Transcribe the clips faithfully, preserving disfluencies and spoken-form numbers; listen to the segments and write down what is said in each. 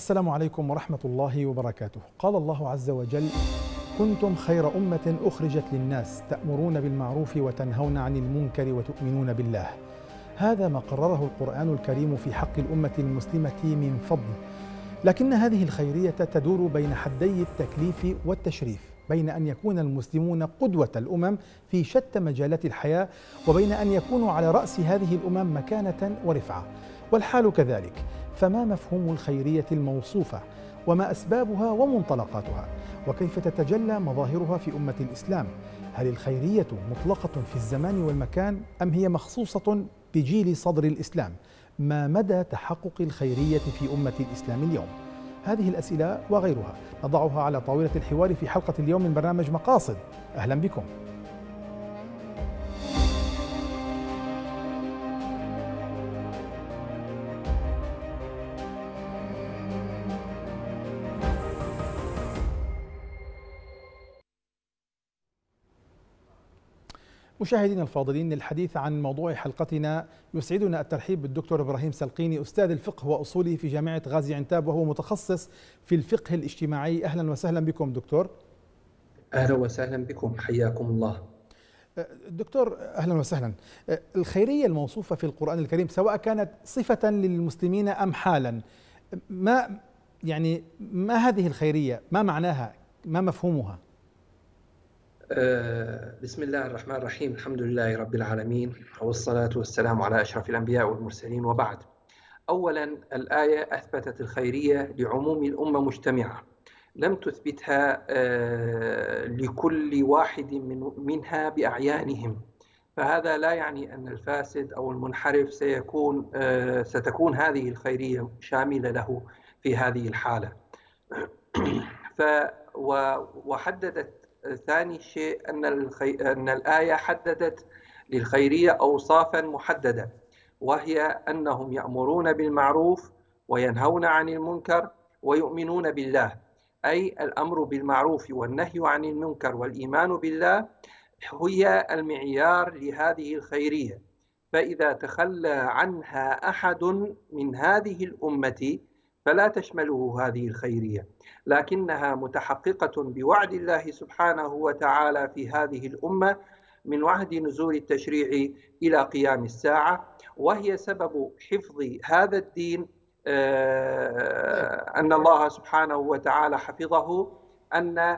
السلام عليكم ورحمة الله وبركاته. قال الله عز وجل: كنتم خير أمة أخرجت للناس تأمرون بالمعروف وتنهون عن المنكر وتؤمنون بالله. هذا ما قرره القرآن الكريم في حق الأمة المسلمة من فضل، لكن هذه الخيرية تدور بين حدي التكليف والتشريف، بين أن يكون المسلمون قدوة الأمم في شتى مجالات الحياة، وبين أن يكونوا على رأس هذه الأمم مكانة ورفعة، والحال كذلك. فما مفهوم الخيرية الموصوفة؟ وما أسبابها ومنطلقاتها؟ وكيف تتجلى مظاهرها في أمة الإسلام؟ هل الخيرية مطلقة في الزمان والمكان أم هي مخصوصة بجيل صدر الإسلام؟ ما مدى تحقق الخيرية في أمة الإسلام اليوم؟ هذه الأسئلة وغيرها نضعها على طاولة الحوار في حلقة اليوم من برنامج مقاصد. أهلا بكم. مشاهدينا الفاضلين، للحديث عن موضوع حلقتنا يسعدنا الترحيب بالدكتور إبراهيم سلقيني، أستاذ الفقه وأصوله في جامعة غازي عنتاب، وهو متخصص في الفقه الاجتماعي. أهلا وسهلا بكم دكتور. أهلا وسهلا بكم، حياكم الله. دكتور أهلا وسهلا. الخيرية الموصوفة في القرآن الكريم سواء كانت صفة للمسلمين أم حالا، ما يعني ما هذه الخيرية؟ ما معناها؟ ما مفهومها؟ بسم الله الرحمن الرحيم، الحمد لله رب العالمين، والصلاة والسلام على أشرف الأنبياء والمرسلين، وبعد. أولا، الآية أثبتت الخيرية لعموم الأمة مجتمعة، لم تثبتها لكل واحد منها بأعيانهم، فهذا لا يعني أن الفاسد أو المنحرف سيكون ستكون هذه الخيرية شاملة له في هذه الحالة. ف وحددت ثاني شيء أن, الخي... أن الآية حددت للخيرية أوصافا محددة، وهي أنهم يأمرون بالمعروف وينهون عن المنكر ويؤمنون بالله، أي الأمر بالمعروف والنهي عن المنكر والإيمان بالله هي المعيار لهذه الخيرية. فإذا تخلى عنها أحد من هذه الأمة فلا تشمله هذه الخيرية، لكنها متحققة بوعد الله سبحانه وتعالى في هذه الأمة من وعد نزول التشريع إلى قيام الساعة، وهي سبب حفظ هذا الدين، أن الله سبحانه وتعالى حفظه، أن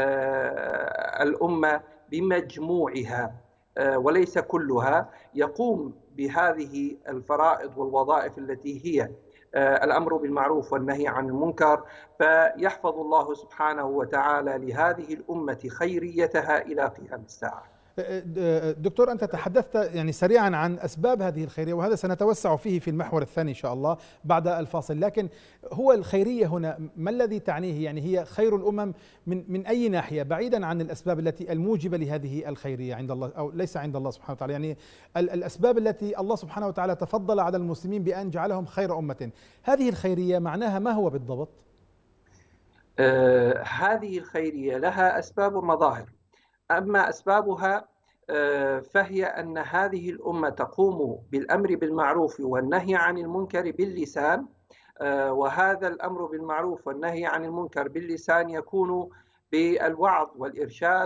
الأمة بمجموعها وليس كلها يقوم بهذه الفرائض والوظائف التي هي الأمر بالمعروف والنهي عن المنكر، فيحفظ الله سبحانه وتعالى لهذه الأمة خيريتها إلى قيام الساعة. دكتور، أنت تحدثت يعني سريعا عن أسباب هذه الخيرية، وهذا سنتوسع فيه في المحور الثاني إن شاء الله بعد الفاصل، لكن هو الخيرية هنا ما الذي تعنيه؟ يعني هي خير الأمم من من أي ناحية، بعيدا عن الأسباب التي الموجبة لهذه الخيرية عند الله أو ليس عند الله سبحانه وتعالى، يعني الأسباب التي الله سبحانه وتعالى تفضل على المسلمين بأن جعلهم خير أمة. هذه الخيرية معناها ما هو بالضبط؟ آه هذه الخيرية لها أسباب ومظاهر. أما أسبابها فهي أن هذه الأمة تقوم بالأمر بالمعروف والنهي عن المنكر باللسان، وهذا الأمر بالمعروف والنهي عن المنكر باللسان يكون بالوعظ والإرشاد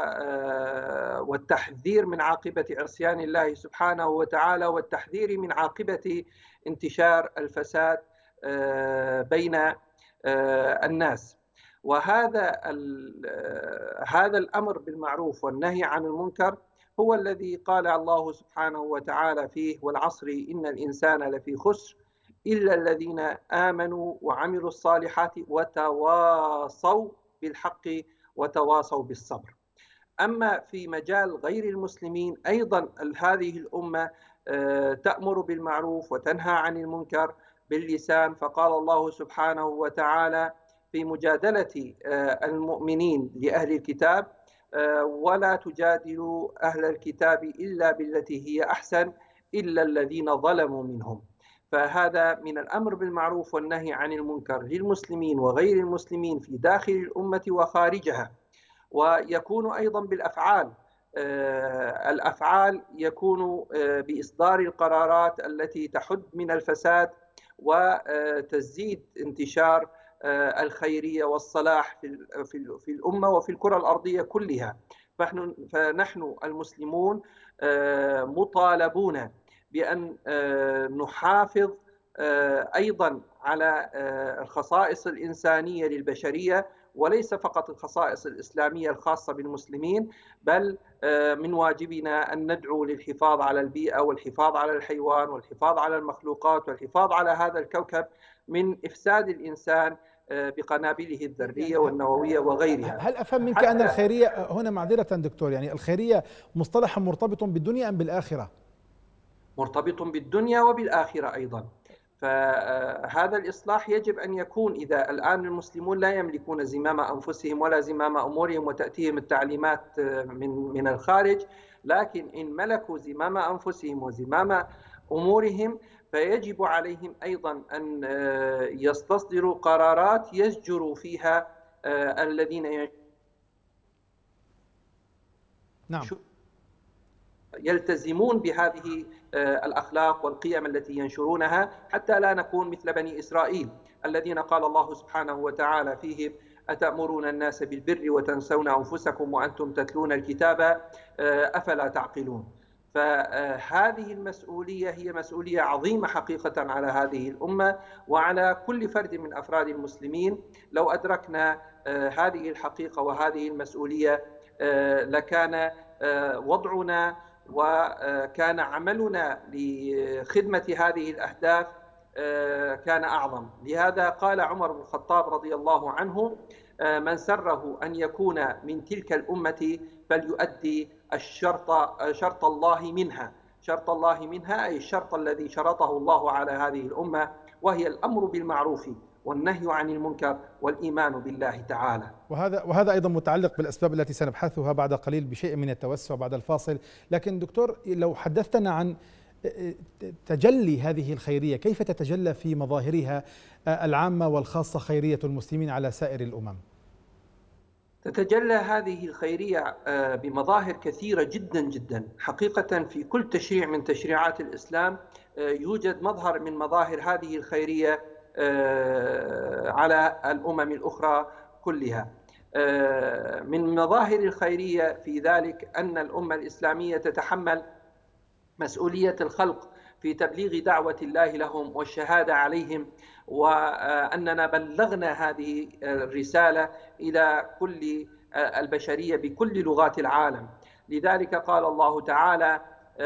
والتحذير من عاقبة عصيان الله سبحانه وتعالى، والتحذير من عاقبة انتشار الفساد بين الناس. وهذا هذا الأمر بالمعروف والنهي عن المنكر هو الذي قال الله سبحانه وتعالى فيه: والعصر إن الإنسان لفي خسر إلا الذين آمنوا وعملوا الصالحات وتواصوا بالحق وتواصوا بالصبر. أما في مجال غير المسلمين أيضا هذه الأمة تأمر بالمعروف وتنهى عن المنكر باللسان، فقال الله سبحانه وتعالى في مجادلة المؤمنين لأهل الكتاب: ولا تجادلوا أهل الكتاب إلا بالتي هي أحسن إلا الذين ظلموا منهم. فهذا من الأمر بالمعروف والنهي عن المنكر للمسلمين وغير المسلمين في داخل الأمة وخارجها. ويكون أيضا بالأفعال، الأفعال يكون بإصدار القرارات التي تحد من الفساد وتزيد انتشار الخيرية والصلاح في الأمة وفي الكرة الأرضية كلها. فنحن المسلمون مطالبون بأن نحافظ أيضا على الخصائص الإنسانية للبشرية، وليس فقط الخصائص الإسلامية الخاصة بالمسلمين، بل من واجبنا أن ندعو للحفاظ على البيئة والحفاظ على الحيوان والحفاظ على المخلوقات والحفاظ على هذا الكوكب من إفساد الإنسان بقنابله الذرية والنووية وغيرها. هل أفهم منك أن الخيرية هنا، معذرة دكتور، يعني الخيرية مصطلح مرتبط بالدنيا أم بالآخرة؟ مرتبط بالدنيا وبالآخرة أيضا. فهذا الإصلاح يجب أن يكون، إذا الآن المسلمون لا يملكون زمام أنفسهم ولا زمام أمورهم وتأتيهم التعليمات من من الخارج، لكن إن ملكوا زمام أنفسهم وزمام أمورهم فيجب عليهم أيضا أن يستصدروا قرارات يزجروا فيها الذين نعم يلتزمون بهذه الأخلاق والقيم التي ينشرونها، حتى لا نكون مثل بني إسرائيل الذين قال الله سبحانه وتعالى فيهم: أتأمرون الناس بالبر وتنسون أنفسكم وأنتم تتلون الكتاب أفلا تعقلون. فهذه المسؤولية هي مسؤولية عظيمة حقيقة على هذه الأمة وعلى كل فرد من أفراد المسلمين. لو أدركنا هذه الحقيقة وهذه المسؤولية لكان وضعنا وكان عملنا لخدمة هذه الأهداف كان أعظم. لهذا قال عمر بن الخطاب رضي الله عنه: من سره أن يكون من تلك الأمة فليؤدي الشرط شرط الله منها. شرط الله منها أي الشرط الذي شرطه الله على هذه الأمة، وهي الأمر بالمعروف والنهي عن المنكر والإيمان بالله تعالى. وهذا وهذا أيضا متعلق بالأسباب التي سنبحثها بعد قليل بشيء من التوسع بعد الفاصل. لكن دكتور، لو حدثتنا عن تجلي هذه الخيرية، كيف تتجلى في مظاهرها العامة والخاصة خيرية المسلمين على سائر الأمم؟ تتجلى هذه الخيرية بمظاهر كثيرة جدا جدا حقيقة. في كل تشريع من تشريعات الإسلام يوجد مظهر من مظاهر هذه الخيرية على الأمم الأخرى كلها. من مظاهر الخيرية في ذلك أن الأمة الإسلامية تتحمل مسؤولية الخلق في تبليغ دعوة الله لهم والشهادة عليهم، وأننا بلغنا هذه الرسالة إلى كل البشرية بكل لغات العالم. لذلك قال الله تعالى: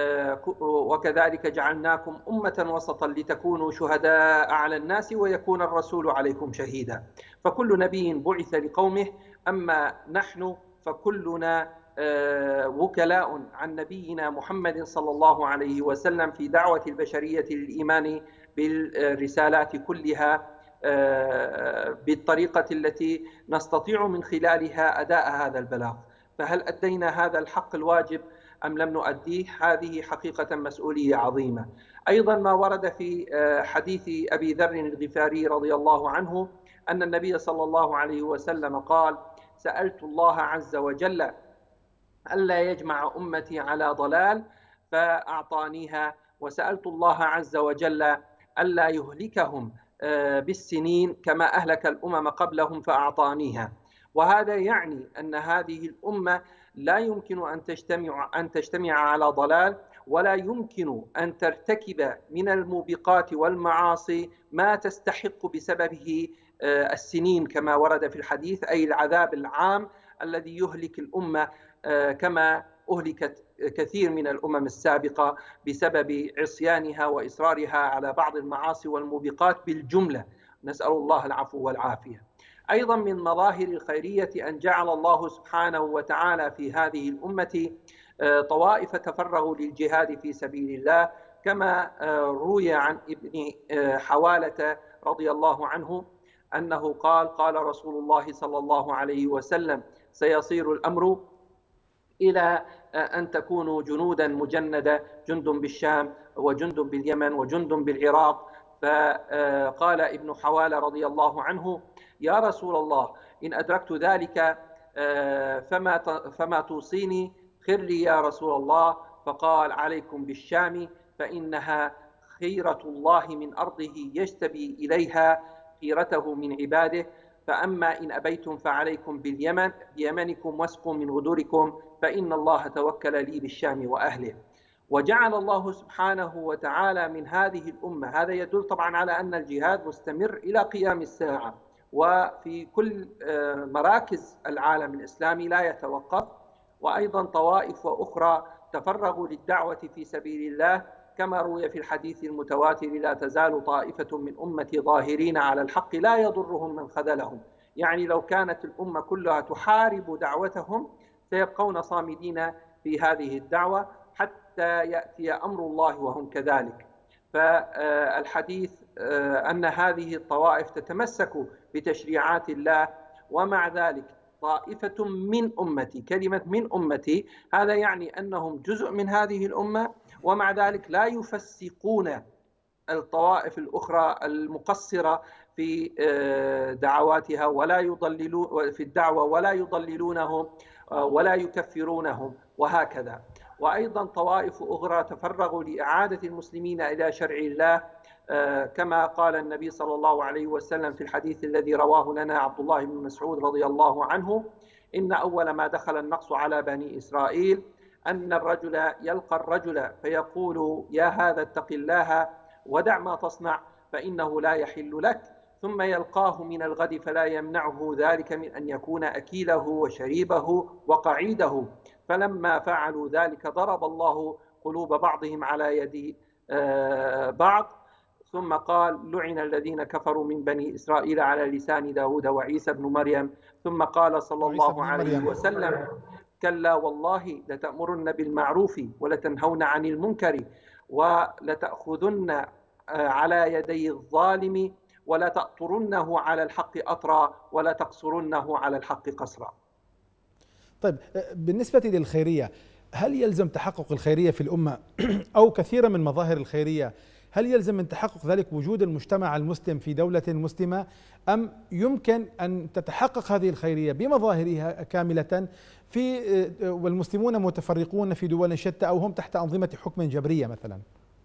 وكذلك جعلناكم أمة وسطا لتكونوا شهداء على الناس ويكون الرسول عليكم شهيدا. فكل نبي بعث لقومه، أما نحن فكلنا وكلاء عن نبينا محمد صلى الله عليه وسلم في دعوة البشرية للإيمان بالرسالات كلها بالطريقة التي نستطيع من خلالها أداء هذا البلاغ. فهل أدينا هذا الحق الواجب أم لم نؤديه؟ هذه حقيقة مسؤولية عظيمة. أيضا ما ورد في حديث أبي ذر الغفاري رضي الله عنه أن النبي صلى الله عليه وسلم قال: سألت الله عز وجل ألا يجمع أمتي على ضلال فأعطانيها، وسألت الله عز وجل ألا يهلكهم بالسنين كما أهلك الأمم قبلهم فأعطانيها. وهذا يعني أن هذه الأمة لا يمكن أن تجتمع أن تجتمع على ضلال، ولا يمكن أن ترتكب من الموبقات والمعاصي ما تستحق بسببه السنين كما ورد في الحديث، أي العذاب العام الذي يهلك الأمة كما أهلكت كثير من الأمم السابقة بسبب عصيانها وإصرارها على بعض المعاصي والموبقات بالجملة. نسأل الله العفو والعافية. أيضا من مظاهر الخيرية أن جعل الله سبحانه وتعالى في هذه الأمة طوائف تفرغوا للجهاد في سبيل الله، كما روي عن ابن حوالة رضي الله عنه أنه قال: قال رسول الله صلى الله عليه وسلم: سيصير الأمر إلى أن تكونوا جنودا مجندة، جند بالشام وجند باليمن وجند بالعراق. فقال ابن حوالة رضي الله عنه: يا رسول الله، إن أدركت ذلك فما فما توصيني؟ خر لي يا رسول الله. فقال: عليكم بالشام فإنها خيرة الله من أرضه يجتبي إليها خيرته من عباده. فأما إن أبيتم فعليكم باليمن بيمنكم واسقوا من غدوركم فإن الله توكل لي بالشام وأهله. وجعل الله سبحانه وتعالى من هذه الأمة، هذا يدل طبعا على أن الجهاد مستمر إلى قيام الساعة، وفي كل مراكز العالم الإسلامي لا يتوقف، وأيضا طوائف وأخرى تفرغوا للدعوة في سبيل الله، كما روي في الحديث المتواتر: لا تزال طائفة من أمتي ظاهرين على الحق لا يضرهم من خذلهم. يعني لو كانت الأمة كلها تحارب دعوتهم سيبقون صامدين في هذه الدعوة حتى يأتي أمر الله وهم كذلك. فالحديث أن هذه الطوائف تتمسك بتشريعات الله، ومع ذلك طائفة من أمتي، كلمة من أمتي هذا يعني أنهم جزء من هذه الأمة، ومع ذلك لا يفسقون الطوائف الأخرى المقصرة في دعواتها ولا يضللون في الدعوة ولا يضللونهم ولا يكفرونهم وهكذا. وأيضا طوائف أخرى تفرغوا لإعادة المسلمين إلى شرع الله، كما قال النبي صلى الله عليه وسلم في الحديث الذي رواه لنا عبد الله بن مسعود رضي الله عنه: إن أول ما دخل النقص على بني إسرائيل أن الرجل يلقى الرجل فيقول: يا هذا اتق الله ودع ما تصنع فإنه لا يحل لك، ثم يلقاه من الغد فلا يمنعه ذلك من أن يكون أكيله وشريبه وقعيده. فلما فعلوا ذلك ضرب الله قلوب بعضهم على يد بعض. ثم قال: لعن الذين كفروا من بني إسرائيل على لسان داود وعيسى بن مريم. ثم قال صلى الله عليه وسلم: كلا والله لتأمرن بالمعروف ولتنهون عن المنكر ولتأخذن على يدي الظالم ولا تأطرنه على الحق أطرا ولا تقصرنه على الحق قصرا. طيب، بالنسبة للخيرية، هل يلزم تحقق الخيرية في الأمة أو كثيرا من مظاهر الخيرية، هل يلزم من تحقق ذلك وجود المجتمع المسلم في دولة مسلمة، أم يمكن أن تتحقق هذه الخيرية بمظاهرها كاملة في والمسلمون متفرقون في دول شتى أو هم تحت أنظمة حكم جبرية مثلا؟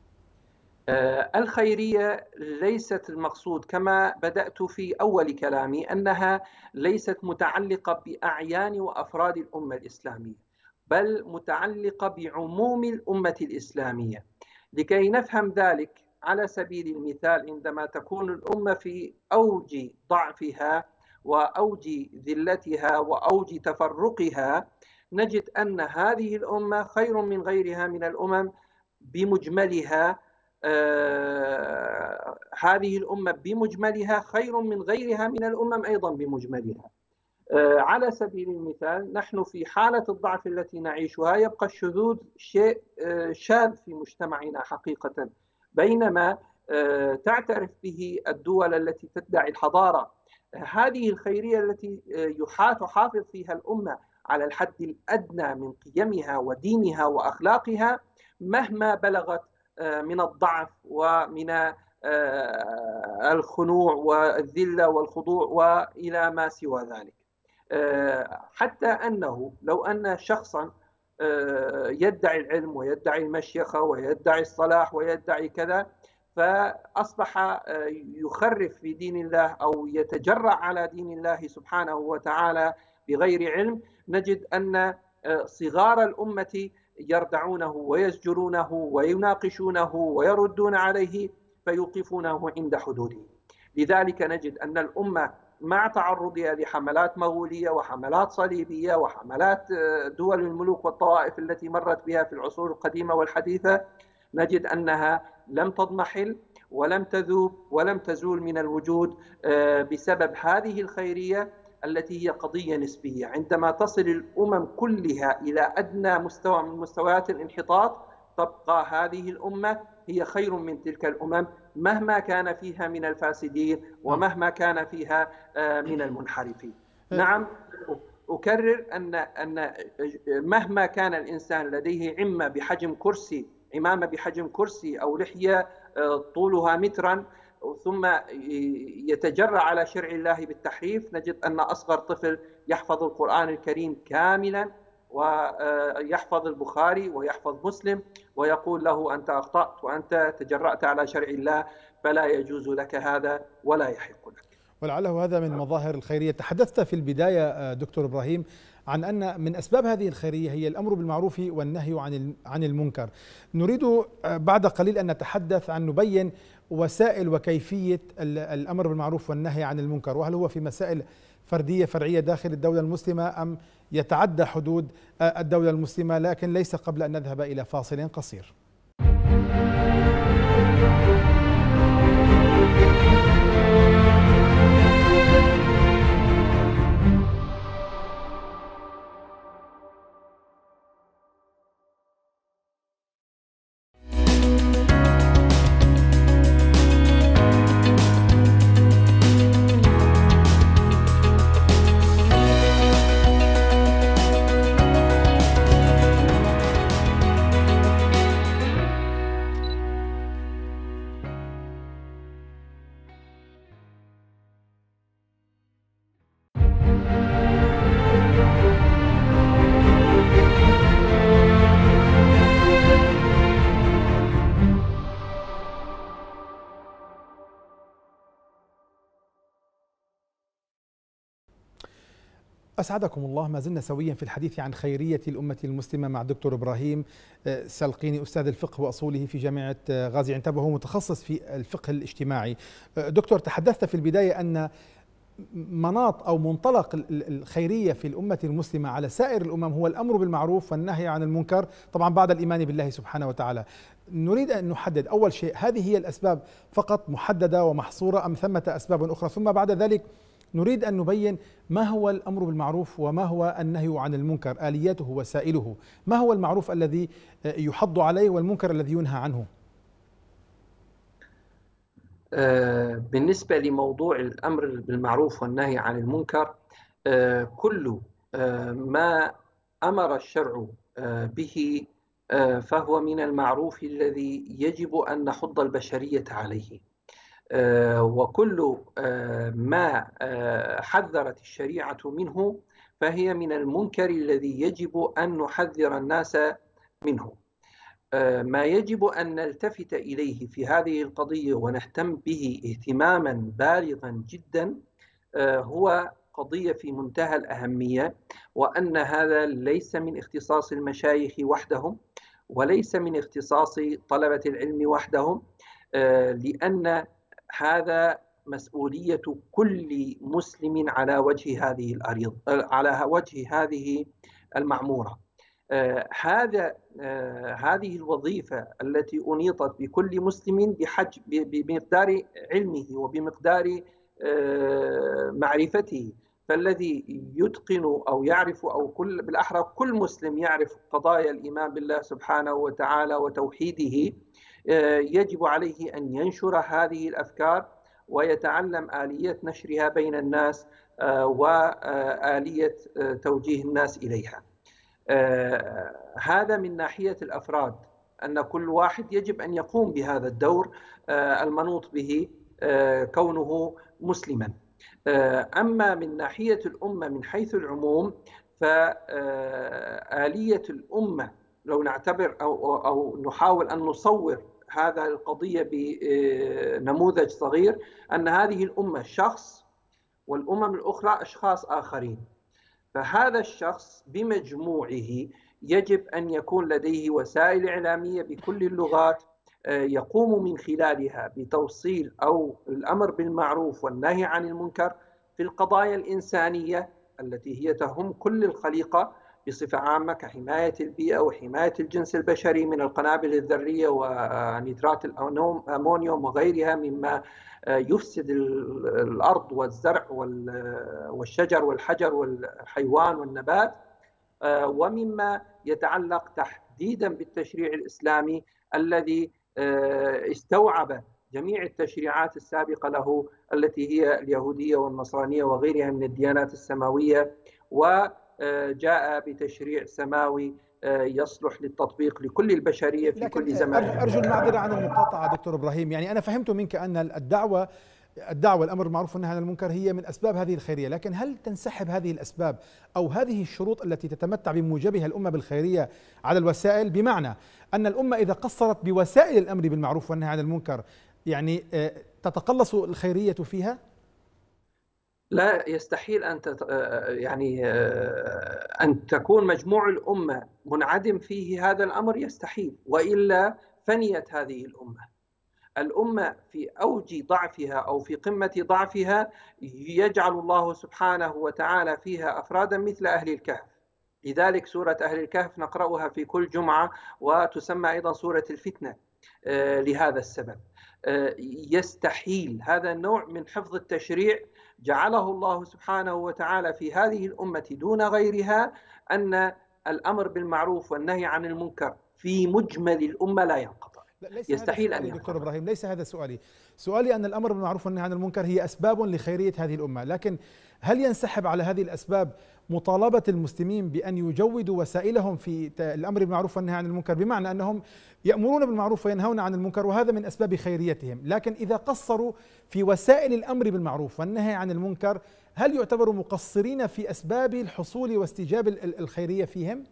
الخيرية ليست المقصود كما بدأت في أول كلامي أنها ليست متعلقة بأعيان وأفراد الأمة الإسلامية، بل متعلقة بعموم الأمة الإسلامية. لكي نفهم ذلك، على سبيل المثال، عندما تكون الأمة في أوج ضعفها وأوج ذلتها وأوج تفرقها، نجد أن هذه الأمة خير من غيرها من الأمم بمجملها. آه هذه الأمة بمجملها خير من غيرها من الأمم أيضا بمجملها. آه على سبيل المثال، نحن في حالة الضعف التي نعيشها يبقى الشذوذ شيء آه شاذ في مجتمعنا حقيقة، بينما آه تعترف به الدول التي تدعي الحضارة. آه هذه الخيرية التي آه تحافظ فيها الأمة على الحد الأدنى من قيمها ودينها وأخلاقها مهما بلغت من الضعف ومن الخنوع والذلة والخضوع وإلى ما سوى ذلك. حتى أنه لو أن شخصا يدعي العلم ويدعي المشيخة ويدعي الصلاح ويدعي كذا، فأصبح يخرف في دين الله أو يتجرأ على دين الله سبحانه وتعالى بغير علم، نجد أن صغار الأمة يردعونه ويزجرونه ويناقشونه ويردون عليه فيوقفونه عند حدوده. لذلك نجد أن الأمة مع تعرضها لحملات مغولية وحملات صليبية وحملات دول الملوك والطوائف التي مرت بها في العصور القديمة والحديثة، نجد أنها لم تضمحل ولم تذوب ولم تزول من الوجود بسبب هذه الخيرية التي هي قضية نسبية. عندما تصل الأمم كلها إلى أدنى مستوى من مستويات الانحطاط، تبقى هذه الأمة هي خير من تلك الأمم مهما كان فيها من الفاسدين ومهما كان فيها من المنحرفين. نعم، أكرر أن أن مهما كان الإنسان لديه عمة بحجم كرسي، عمامة بحجم كرسي أو لحية طولها مترا، ثم يتجرأ على شرع الله بالتحريف، نجد أن أصغر طفل يحفظ القرآن الكريم كاملا ويحفظ البخاري ويحفظ مسلم ويقول له أنت أخطأت وأنت تجرأت على شرع الله فلا يجوز لك هذا ولا يحق لك. ولعله هذا من مظاهر الخيرية. تحدثت في البداية دكتور إبراهيم عن أن من أسباب هذه الخيرية هي الأمر بالمعروف والنهي عن عن المنكر. نريد بعد قليل أن نتحدث عن نبين وسائل وكيفية الأمر بالمعروف والنهي عن المنكر، وهل هو في مسائل فردية فرعية داخل الدولة المسلمة أم يتعدى حدود الدولة المسلمة، لكن ليس قبل أن نذهب إلى فاصل قصير. أسعدكم الله. ما زلنا سويا في الحديث عن خيرية الأمة المسلمة مع دكتور إبراهيم سلقيني أستاذ الفقه وأصوله في جامعة غازي عنتبة، وهو متخصص في الفقه الاجتماعي. دكتور، تحدثت في البداية أن مناط أو منطلق الخيرية في الأمة المسلمة على سائر الأمم هو الأمر بالمعروف والنهي عن المنكر، طبعا بعد الإيمان بالله سبحانه وتعالى. نريد أن نحدد أول شيء، هذه هي الأسباب فقط محددة ومحصورة أم ثمة أسباب أخرى؟ ثم بعد ذلك نريد أن نبين ما هو الأمر بالمعروف وما هو النهي عن المنكر، آلياته وسائله. ما هو المعروف الذي يحض عليه والمنكر الذي ينهى عنه؟ بالنسبة لموضوع الأمر بالمعروف والنهي عن المنكر، كل ما أمر الشرع به فهو من المعروف الذي يجب أن نحض البشرية عليه، وكل ما حذرت الشريعة منه فهي من المنكر الذي يجب أن نحذر الناس منه. ما يجب أن نلتفت إليه في هذه القضية ونهتم به اهتماما بالغا جدا هو قضية في منتهى الأهمية، وأن هذا ليس من اختصاص المشايخ وحدهم وليس من اختصاص طلبة العلم وحدهم، لأن هذا مسؤولية كل مسلم على وجه هذه الأرض، على وجه هذه المعمورة. آه هذا آه هذه الوظيفة التي أنيطت بكل مسلم بحج بمقدار علمه وبمقدار آه معرفته، فالذي يتقن أو يعرف أو كل بالأحرى كل مسلم يعرف قضايا الإيمان بالله سبحانه وتعالى وتوحيده، يجب عليه أن ينشر هذه الأفكار ويتعلم آلية نشرها بين الناس وآلية توجيه الناس إليها. هذا من ناحية الأفراد، أن كل واحد يجب أن يقوم بهذا الدور المنوط به كونه مسلما. أما من ناحية الأمة من حيث العموم، فآلية الأمة لو نعتبر أو, أو نحاول أن نصور هذا القضية بنموذج صغير، أن هذه الأمة شخص والأمم الأخرى أشخاص آخرين، فهذا الشخص بمجموعه يجب أن يكون لديه وسائل إعلامية بكل اللغات يقوم من خلالها بتوصيل أو الأمر بالمعروف والنهي عن المنكر في القضايا الإنسانية التي هي تهم كل الخليقة بصفة عامة، كحماية البيئة وحماية الجنس البشري من القنابل الذرية ونيترات الأمونيوم وغيرها مما يفسد الأرض والزرع والشجر والحجر والحيوان والنبات، ومما يتعلق تحديدا بالتشريع الإسلامي الذي استوعب جميع التشريعات السابقة له التي هي اليهودية والنصرانية وغيرها من الديانات السماوية، وجاء بتشريع سماوي يصلح للتطبيق لكل البشرية في كل زمان. أرجو المعذرة عن المقاطعة دكتور إبراهيم، يعني أنا فهمت منك أن الدعوة الدعوة الأمر بالمعروف والنهي عن المنكر هي من أسباب هذه الخيرية، لكن هل تنسحب هذه الأسباب أو هذه الشروط التي تتمتع بموجبها الأمة بالخيرية على الوسائل؟ بمعنى أن الأمة إذا قصرت بوسائل الأمر بالمعروف والنهي عن المنكر يعني تتقلص الخيرية فيها؟ لا، يستحيل أن تت... يعني أن تكون مجموع الأمة منعدم فيه هذا الأمر، يستحيل، وإلا فنيت هذه الأمة. الأمة في أوج ضعفها أو في قمة ضعفها يجعل الله سبحانه وتعالى فيها أفرادا مثل أهل الكهف. لذلك سورة أهل الكهف نقرأها في كل جمعة، وتسمى أيضا سورة الفتنة لهذا السبب. يستحيل هذا النوع من حفظ التشريع جعله الله سبحانه وتعالى في هذه الأمة دون غيرها، أن الأمر بالمعروف والنهي عن المنكر في مجمل الأمة لا ينقطع. ليس يستحيل هذا أن سؤالي دكتور ينقطع. إبراهيم، ليس هذا سؤالي. سؤالي أن الأمر بالمعروف والنهي عن المنكر هي أسباب لخيرية هذه الأمة، لكن هل ينسحب على هذه الأسباب مطالبة المسلمين بأن يجودوا وسائلهم في الأمر بالمعروف والنهي عن المنكر، بمعنى أنهم يأمرون بالمعروف وينهون عن المنكر وهذا من أسباب خيريتهم، لكن إذا قصروا في وسائل الأمر بالمعروف والنهي عن المنكر هل يعتبروا مقصرين في أسباب الحصول واستجاب الخيرية فيهم؟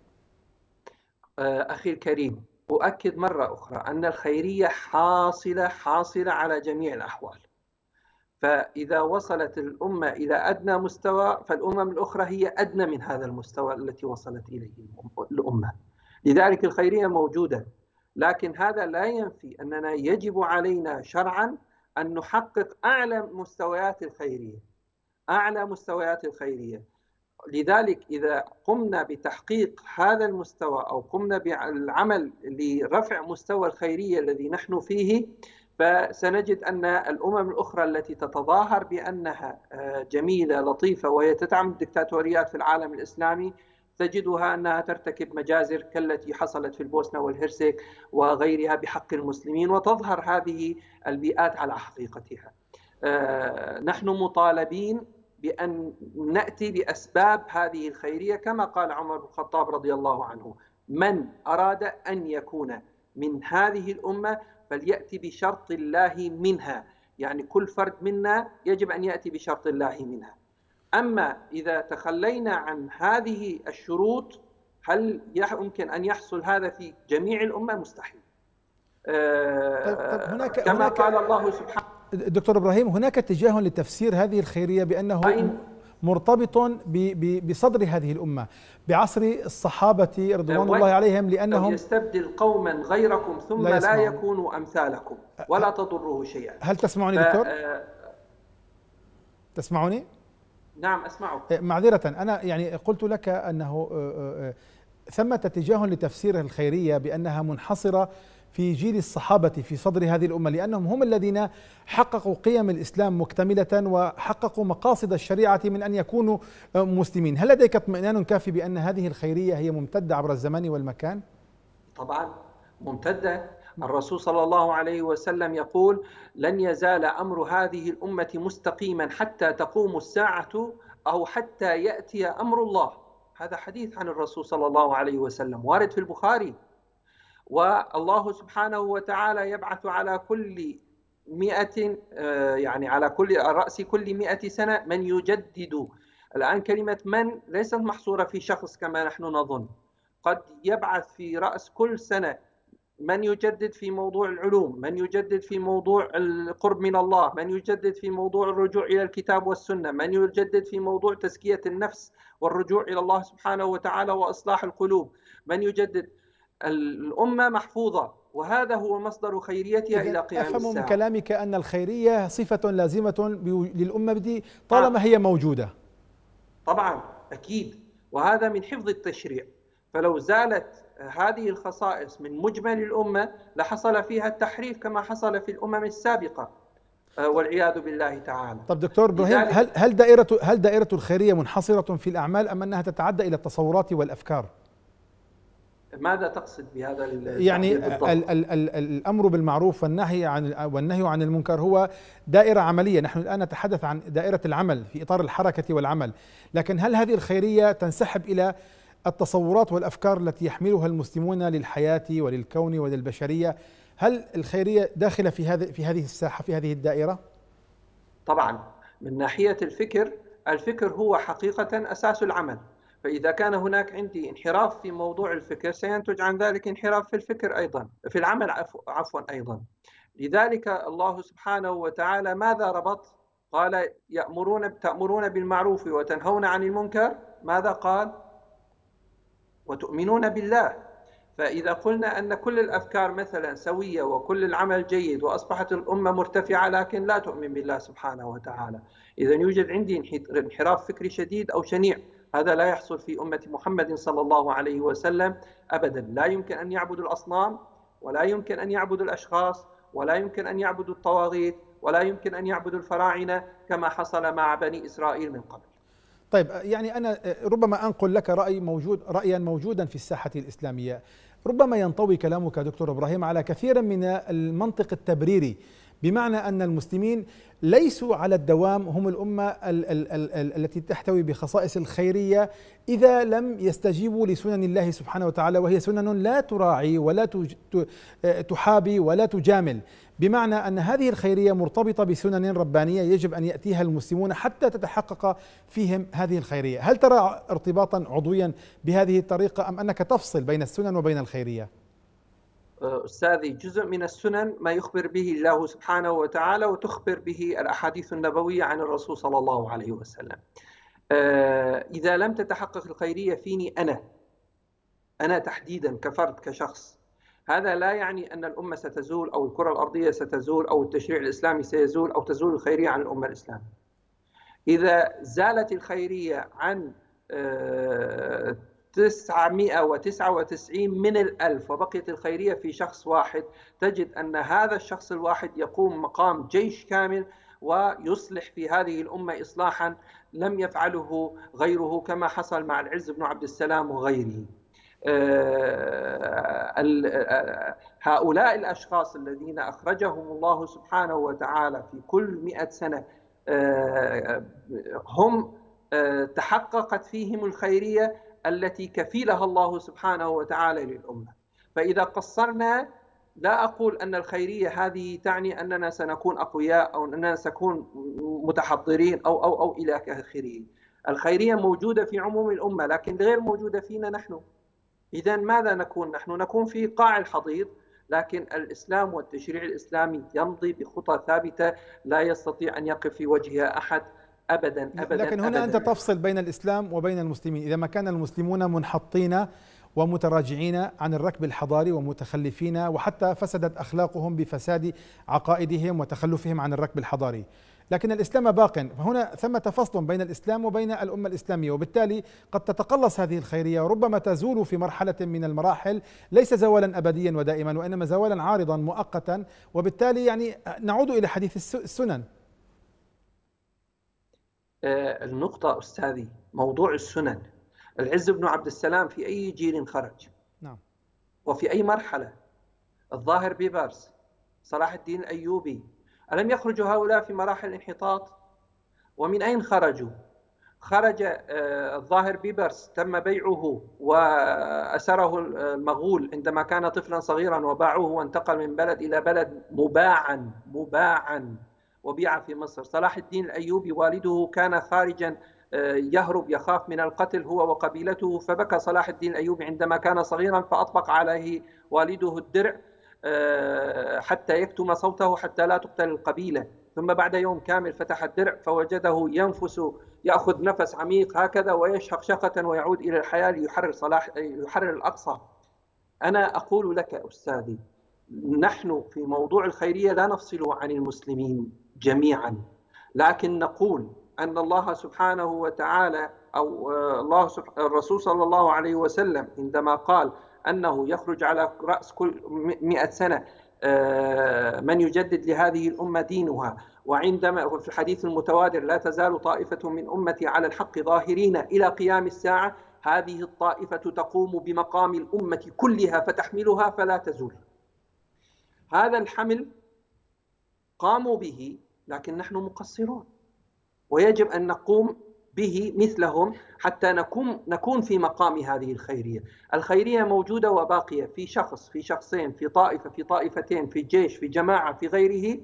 أخي الكريم، أؤكد مرة أخرى أن الخيرية حاصلة حاصلة على جميع الأحوال. فإذا وصلت الأمة إلى أدنى مستوى فالأمم الأخرى هي أدنى من هذا المستوى التي وصلت إليه الأمة. لذلك الخيرية موجودة، لكن هذا لا ينفي أننا يجب علينا شرعا أن نحقق أعلى مستويات الخيرية أعلى مستويات الخيرية. لذلك إذا قمنا بتحقيق هذا المستوى أو قمنا بالعمل لرفع مستوى الخيرية الذي نحن فيه، فسنجد أن الأمم الأخرى التي تتظاهر بأنها جميلة لطيفة وهي تدعم الدكتاتوريات في العالم الإسلامي تجدها أنها ترتكب مجازر كالتي حصلت في البوسنة والهرسك وغيرها بحق المسلمين، وتظهر هذه البيئات على حقيقتها. نحن مطالبين بأن نأتي بأسباب هذه الخيرية كما قال عمر بن الخطاب رضي الله عنه: من أراد أن يكون من هذه الأمة فليأتي بشرط الله منها. يعني كل فرد منا يجب أن يأتي بشرط الله منها. أما إذا تخلينا عن هذه الشروط هل يمكن أن يحصل هذا في جميع الأمة؟ مستحيل. طيب طيب هناك كما هناك قال الله سبحانه. دكتور إبراهيم، هناك اتجاه لتفسير هذه الخيرية بأنه مرتبط بصدر هذه الأمة بعصر الصحابة رضوان الله عليهم، لأنهم يستبدل قوما غيركم ثم لا, لا يكونوا أمثالكم ولا تضره شيئا. هل تسمعني دكتور؟ تسمعني؟ نعم أسمعك. معذرة، أنا يعني قلت لك أنه ثمة اتجاه لتفسير الخيرية بأنها منحصرة في جيل الصحابة في صدر هذه الأمة، لأنهم هم الذين حققوا قيم الإسلام مكتملة وحققوا مقاصد الشريعة من أن يكونوا مسلمين. هل لديك اطمئنان كافي بأن هذه الخيرية هي ممتدة عبر الزمان والمكان؟ طبعا ممتدة. الرسول صلى الله عليه وسلم يقول: لن يزال أمر هذه الأمة مستقيما حتى تقوم الساعة أو حتى يأتي أمر الله. هذا حديث عن الرسول صلى الله عليه وسلم وارد في البخاري. والله سبحانه وتعالى يبعث على كل مئة يعني على كل رأس كل مئة سنة من يجدد. الآن كلمة من ليست محصورة في شخص كما نحن نظن، قد يبعث في رأس كل سنة من يجدد في موضوع العلوم، من يجدد في موضوع القرب من الله، من يجدد في موضوع الرجوع إلى الكتاب والسنة، من يجدد في موضوع تزكية النفس والرجوع إلى الله سبحانه وتعالى وإصلاح القلوب، من يجدد. الأمة محفوظة وهذا هو مصدر خيريتها إلى قيام الساعة. أفهم من كلامك أن الخيرية صفة لازمة للأمة دي طالما هي موجودة. طبعا أكيد، وهذا من حفظ التشريع. فلو زالت هذه الخصائص من مجمل الأمة لحصل فيها التحريف كما حصل في الأمم السابقة والعياذ بالله تعالى. طب دكتور إبراهيم، هل هل دائرة هل دائرة الخيرية منحصرة في الأعمال أم أنها تتعدى إلى التصورات والأفكار؟ ماذا تقصد بهذا؟ يعني ال ال ال الأمر بالمعروف والنهي عن والنهي عن المنكر هو دائرة عملية. نحن الآن نتحدث عن دائرة العمل في إطار الحركة والعمل، لكن هل هذه الخيرية تنسحب إلى التصورات والأفكار التي يحملها المسلمون للحياة وللكون وللبشرية؟ هل الخيرية داخلة في هذه في هذه الساحة في هذه الدائرة؟ طبعا من ناحية الفكر، الفكر هو حقيقة أساس العمل، فإذا كان هناك عندي انحراف في موضوع الفكر سينتج عن ذلك انحراف في الفكر أيضا، في العمل عفوا أيضا. لذلك الله سبحانه وتعالى ماذا ربط؟ قال يأمرون تأمرون بالمعروف وتنهون عن المنكر، ماذا قال؟ وتؤمنون بالله. فإذا قلنا أن كل الأفكار مثلا سوية وكل العمل جيد وأصبحت الأمة مرتفعة لكن لا تؤمن بالله سبحانه وتعالى، إذا يوجد عندي انحراف فكري شديد أو شنيع. هذا لا يحصل في أمة محمد صلى الله عليه وسلم أبدا. لا يمكن أن يعبدوا الأصنام، ولا يمكن أن يعبدوا الأشخاص، ولا يمكن أن يعبدوا الطواغيت، ولا يمكن أن يعبدوا الفراعنة كما حصل مع بني إسرائيل من قبل. طيب، يعني أنا ربما أنقل لك رأي موجود رأيا موجودا في الساحة الإسلامية، ربما ينطوي كلامك دكتور إبراهيم على كثير من المنطق التبريري، بمعنى أن المسلمين ليسوا على الدوام هم الأمة ال ال ال التي تحتوي بخصائص الخيرية إذا لم يستجيبوا لسنن الله سبحانه وتعالى، وهي سنن لا تراعي ولا تحابي ولا تجامل، بمعنى أن هذه الخيرية مرتبطة بسنن ربانية يجب أن يأتيها المسلمون حتى تتحقق فيهم هذه الخيرية. هل ترى ارتباطا عضويا بهذه الطريقة أم أنك تفصل بين السنن وبين الخيرية؟ أستاذي، جزء من السنن ما يخبر به الله سبحانه وتعالى وتخبر به الأحاديث النبوية عن الرسول صلى الله عليه وسلم. إذا لم تتحقق الخيرية فيني أنا أنا تحديدا كفرد كشخص، هذا لا يعني أن الأمة ستزول أو الكرة الأرضية ستزول أو التشريع الإسلامي سيزول أو تزول الخيرية عن الأمة الإسلامية. إذا زالت الخيرية عن تسعمئة وتسعة وتسعين من الألف وبقيت الخيرية في شخص واحد، تجد أن هذا الشخص الواحد يقوم مقام جيش كامل ويصلح في هذه الأمة إصلاحا لم يفعله غيره، كما حصل مع العز بن عبد السلام وغيره. هؤلاء الأشخاص الذين أخرجهم الله سبحانه وتعالى في كل مئة سنة هم تحققت فيهم الخيرية التي كفيلها الله سبحانه وتعالى للأمة. فإذا قصرنا، لا أقول أن الخيرية هذه تعني أننا سنكون أقوياء أو أننا سنكون متحضرين أو أو أو إلى آخره. الخيرية موجودة في عموم الأمة لكن غير موجودة فينا نحن. إذا ماذا نكون نحن؟ نكون في قاع الحضيض، لكن الإسلام والتشريع الإسلامي يمضي بخطى ثابتة لا يستطيع أن يقف في وجهها أحد أبدا أبدا. لكن هنا أبداً. أنت تفصل بين الإسلام وبين المسلمين. إذا ما كان المسلمون منحطين ومتراجعين عن الركب الحضاري ومتخلفين وحتى فسدت أخلاقهم بفساد عقائدهم وتخلفهم عن الركب الحضاري، لكن الإسلام باق، فهنا ثمة فصل بين الإسلام وبين الأمة الإسلامية، وبالتالي قد تتقلص هذه الخيرية وربما تزول في مرحلة من المراحل، ليس زوالا أبديا ودائما وإنما زوالا عارضا مؤقتا، وبالتالي يعني نعود إلى حديث السنن. النقطة أستاذي موضوع السنن، العز بن عبد السلام في أي جيل خرج؟ نعم. وفي أي مرحلة؟ الظاهر بيبرس، صلاح الدين الأيوبي، ألم يخرجوا هؤلاء في مراحل الانحطاط؟ ومن أين خرجوا؟ خرج الظاهر بيبرس تم بيعه وأسره المغول عندما كان طفلا صغيرا وباعوه وانتقل من بلد إلى بلد مباعا مباعا وبيع في مصر. صلاح الدين الأيوبي والده كان خارجا يهرب يخاف من القتل هو وقبيلته، فبكى صلاح الدين الأيوبي عندما كان صغيرا فأطبق عليه والده الدرع حتى يكتم صوته حتى لا تقتل القبيلة، ثم بعد يوم كامل فتح الدرع فوجده ينفس يأخذ نفس عميق هكذا ويشهق شهقة ويعود إلى الحياة ليحرر صلاح يحرر الأقصى. أنا أقول لك أستاذي، نحن في موضوع الخيرية لا نفصل عن المسلمين جميعا، لكن نقول أن الله سبحانه وتعالى أو الله الرسول صلى الله عليه وسلم عندما قال أنه يخرج على رأس كل مئة سنة من يجدد لهذه الأمة دينها، وعندما في الحديث المتواتر لا تزال طائفة من أمتي على الحق ظاهرين إلى قيام الساعة، هذه الطائفة تقوم بمقام الأمة كلها فتحملها فلا تزول. هذا الحمل قاموا به لكن نحن مقصرون، ويجب أن نقوم به مثلهم حتى نكون نكون في مقام هذه الخيرية. الخيرية موجودة وباقية في شخص، في شخصين، في طائفة، في طائفتين، في جيش، في جماعة، في غيره،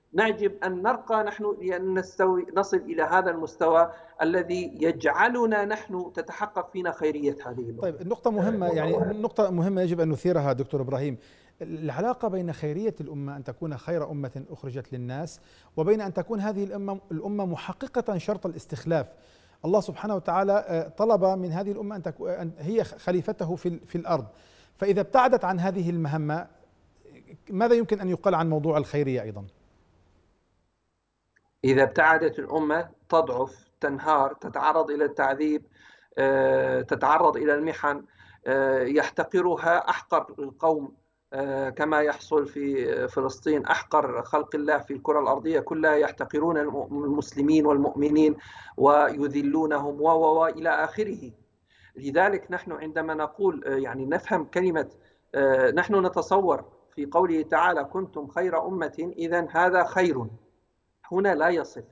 يجب أن نرقى نحن لأن نستوي نصل إلى هذا المستوى الذي يجعلنا نحن تتحقق فينا خيرية هذه الأمة. طيب، النقطة مهمة، يعني نقطة مهمة يجب أن نثيرها دكتور إبراهيم، العلاقة بين خيرية الأمة أن تكون خير أمة أخرجت للناس، وبين أن تكون هذه الأمة الأمة محققة شرط الاستخلاف. الله سبحانه وتعالى طلب من هذه الأمة أن تكون هي خليفته في في الأرض، فإذا ابتعدت عن هذه المهمة ماذا يمكن أن يقال عن موضوع الخيرية أيضا؟ إذا ابتعدت الأمة تضعف، تنهار، تتعرض إلى التعذيب، تتعرض إلى المحن، يحتقرها أحقر القوم كما يحصل في فلسطين، أحقر خلق الله في الكرة الأرضية كلها يحتقرون المسلمين والمؤمنين ويذلونهم و إلى آخره. لذلك نحن عندما نقول يعني نفهم كلمة، نحن نتصور في قوله تعالى كنتم خير أمة، إذن هذا خير، هنا لا يصف،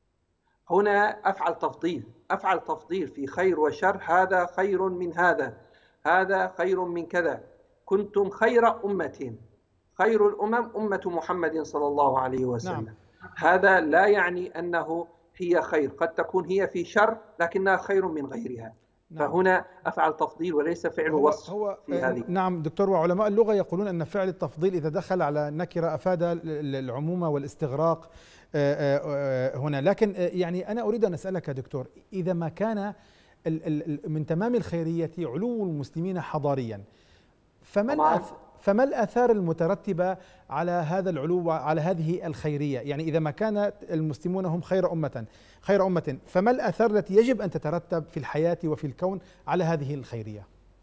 هنا أفعل تفضيل، أفعل تفضيل في خير وشر، هذا خير من هذا، هذا خير من كذا. كنتم خير أمة، خير الأمم أمة محمد صلى الله عليه وسلم. نعم. هذا لا يعني أنه هي خير، قد تكون هي في شر لكنها خير من غيرها. نعم. فهنا أفعل تفضيل وليس فعل هو وصف هو في هذه. نعم دكتور، وعلماء اللغة يقولون أن فعل التفضيل إذا دخل على نكرة أفاد العمومة والاستغراق هنا. لكن يعني أنا أريد أن أسألك دكتور، إذا ما كان من تمام الخيرية علو المسلمين حضاريا، فما فما الآثار المترتبة على هذا العلو وعلى هذه الخيرية؟ يعني إذا ما كان المسلمون هم خير أمة خير أمة فما الآثار التي يجب أن تترتب في الحياة وفي الكون على هذه الخيرية؟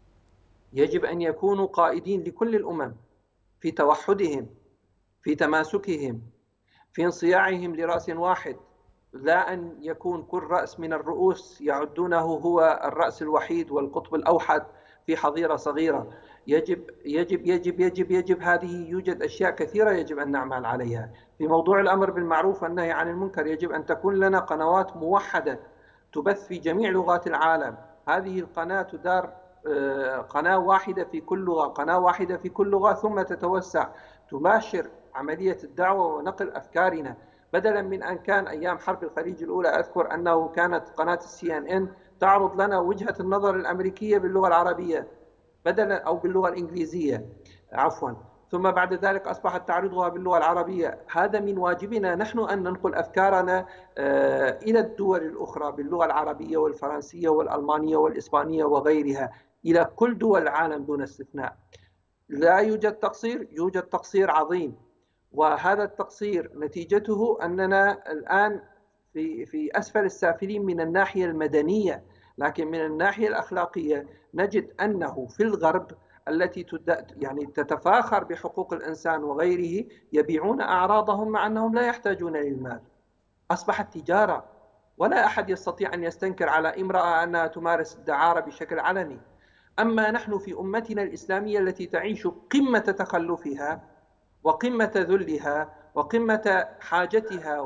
يجب أن يكونوا قائدين لكل الأمم في توحدهم، في تماسكهم، في انصياعهم لرأس واحد، لا أن يكون كل رأس من الرؤوس يعدونه هو الرأس الوحيد والقطب الأوحد في حظيرة صغيرة. يجب يجب يجب يجب يجب هذه يوجد أشياء كثيرة يجب أن نعمل عليها. في موضوع الأمر بالمعروف والنهي عن المنكر يجب أن تكون لنا قنوات موحدة تبث في جميع لغات العالم. هذه القناة تدار قناة واحدة في كل لغة، قناة واحدة في كل لغة، ثم تتوسع تباشر عملية الدعوة ونقل أفكارنا، بدلا من أن كان أيام حرب الخليج الأولى أذكر أنه كانت قناة السي إن إن تعرض لنا وجهة النظر الأمريكية باللغة العربية بدلا أو باللغة الإنجليزية عفوا، ثم بعد ذلك أصبحت تعرضها باللغة العربية. هذا من واجبنا نحن أن ننقل أفكارنا إلى الدول الأخرى باللغة العربية والفرنسية والألمانية والإسبانية وغيرها، إلى كل دول العالم دون استثناء. لا يوجد تقصير، يوجد تقصير عظيم، وهذا التقصير نتيجته أننا الآن في في أسفل السافلين من الناحية المدنية، لكن من الناحية الأخلاقية نجد أنه في الغرب التي يعني تتفاخر بحقوق الإنسان وغيره يبيعون أعراضهم مع أنهم لا يحتاجون للمال. أصبحت تجارة، ولا أحد يستطيع أن يستنكر على امرأة أنها تمارس الدعارة بشكل علني. أما نحن في أمتنا الإسلامية التي تعيش قمة تخلفها وقمة ذلها وقمة حاجتها،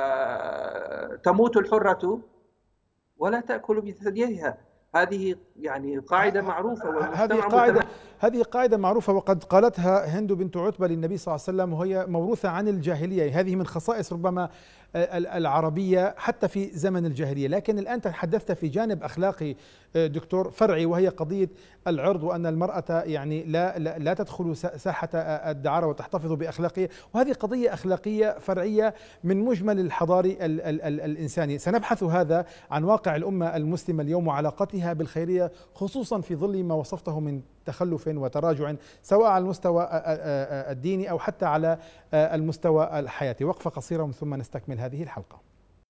وتموت الحرة ولا تأكل بثديها. هذه يعني قاعدة معروفة، هذه قاعدة هذه قاعدة معروفة، وقد قالتها هند بنت عتبة للنبي صلى الله عليه وسلم، وهي موروثة عن الجاهلية. هذه من خصائص ربما العربية حتى في زمن الجاهلية. لكن الآن تحدثت في جانب أخلاقي دكتور فرعي، وهي قضية العرض، وأن المرأة يعني لا لا, لا تدخل ساحة الدعارة وتحتفظ بأخلاقية، وهذه قضية أخلاقية فرعية من مجمل الحضاري ال ال ال الإنساني. سنبحث هذا عن واقع الأمة المسلمة اليوم وعلاقتها بالخيرية، خصوصا في ظل ما وصفته من تخلف وتراجع سواء على المستوى الديني أو حتى على المستوى الحياتي. وقفة قصيرة ثم نستكمل هذه الحلقة.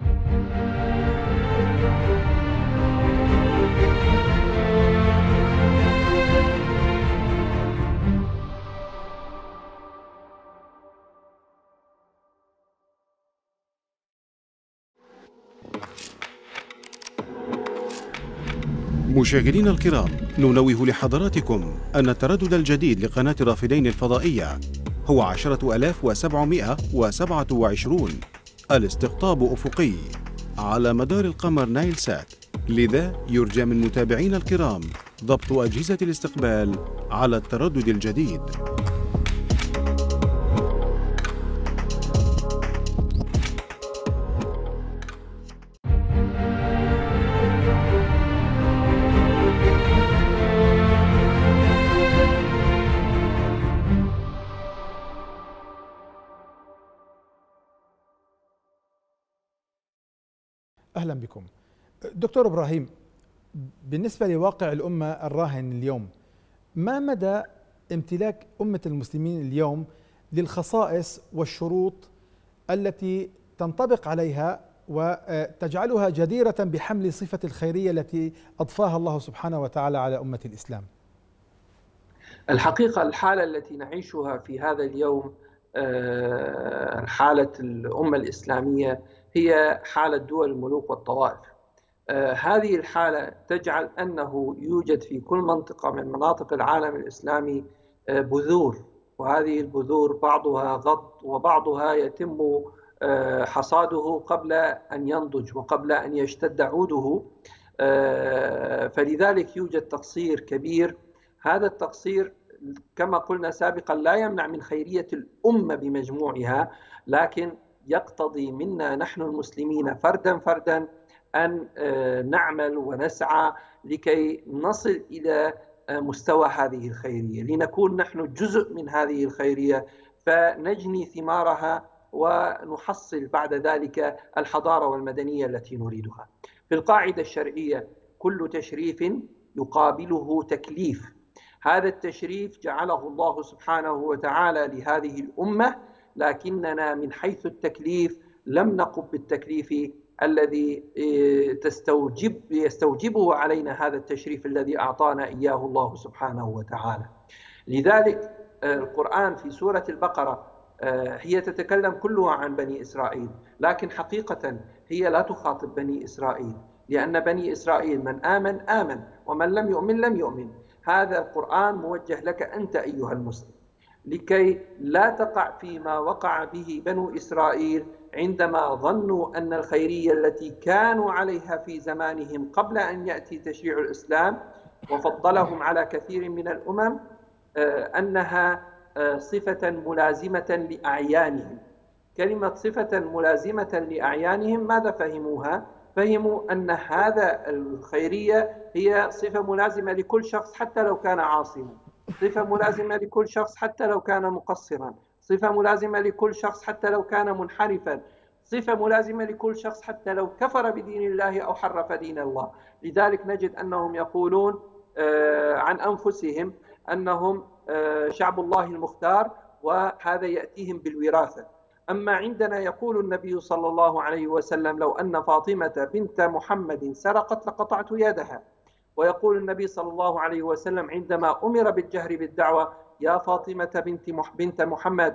مشاهدينا الكرام، ننوه لحضراتكم أن التردد الجديد لقناة الرافدين الفضائية هو عشرة آلاف وسبعمائة وسبعة وعشرين، الاستقطاب أفقي على مدار القمر نايل سات، لذا يرجى من متابعينا الكرام ضبط أجهزة الاستقبال على التردد الجديد. أهلا بكم. دكتور إبراهيم، بالنسبة لواقع الأمة الراهن اليوم، ما مدى امتلاك أمة المسلمين اليوم للخصائص والشروط التي تنطبق عليها وتجعلها جديرة بحمل صفة الخيرية التي أضفاها الله سبحانه وتعالى على أمة الإسلام؟ الحقيقة الحالة التي نعيشها في هذا اليوم، حالة الأمة الإسلامية، هي حالة دول الملوك والطوائف. هذه الحالة تجعل أنه يوجد في كل منطقة من مناطق العالم الإسلامي بذور، وهذه البذور بعضها غض وبعضها يتم حصاده قبل أن ينضج وقبل أن يشتد عوده، فلذلك يوجد تقصير كبير. هذا التقصير كما قلنا سابقا لا يمنع من خيرية الأمة بمجموعها، لكن يقتضي منا نحن المسلمين فردا فردا أن نعمل ونسعى لكي نصل إلى مستوى هذه الخيرية، لنكون نحن جزء من هذه الخيرية فنجني ثمارها ونحصل بعد ذلك الحضارة والمدنية التي نريدها. في القاعدة الشرعية كل تشريف يقابله تكليف. هذا التشريف جعله الله سبحانه وتعالى لهذه الأمة، لكننا من حيث التكليف لم نقم بالتكليف الذي تستوجب يستوجبه علينا هذا التشريف الذي أعطانا إياه الله سبحانه وتعالى. لذلك القرآن في سورة البقرة هي تتكلم كلها عن بني إسرائيل، لكن حقيقة هي لا تخاطب بني إسرائيل، لأن بني إسرائيل من آمن آمن ومن لم يؤمن لم يؤمن. هذا القرآن موجه لك أنت أيها المسلم، لكي لا تقع فيما وقع به بنو إسرائيل عندما ظنوا أن الخيرية التي كانوا عليها في زمانهم قبل أن يأتي تشريع الإسلام وفضلهم على كثير من الأمم أنها صفة ملازمة لأعيانهم. كلمة صفة ملازمة لأعيانهم ماذا فهموها؟ فهموا أن هذا الخيرية هي صفة ملازمة لكل شخص حتى لو كان عاصما، صفة ملازمة لكل شخص حتى لو كان مقصرا، صفة ملازمة لكل شخص حتى لو كان منحرفا، صفة ملازمة لكل شخص حتى لو كفر بدين الله أو حرف دين الله. لذلك نجد أنهم يقولون عن أنفسهم أنهم شعب الله المختار، وهذا يأتيهم بالوراثة. أما عندنا يقول النبي صلى الله عليه وسلم: لو أن فاطمة بنت محمد سرقت لقطعت يدها. ويقول النبي صلى الله عليه وسلم عندما أمر بالجهر بالدعوة: يا فاطمة بنت بنت محمد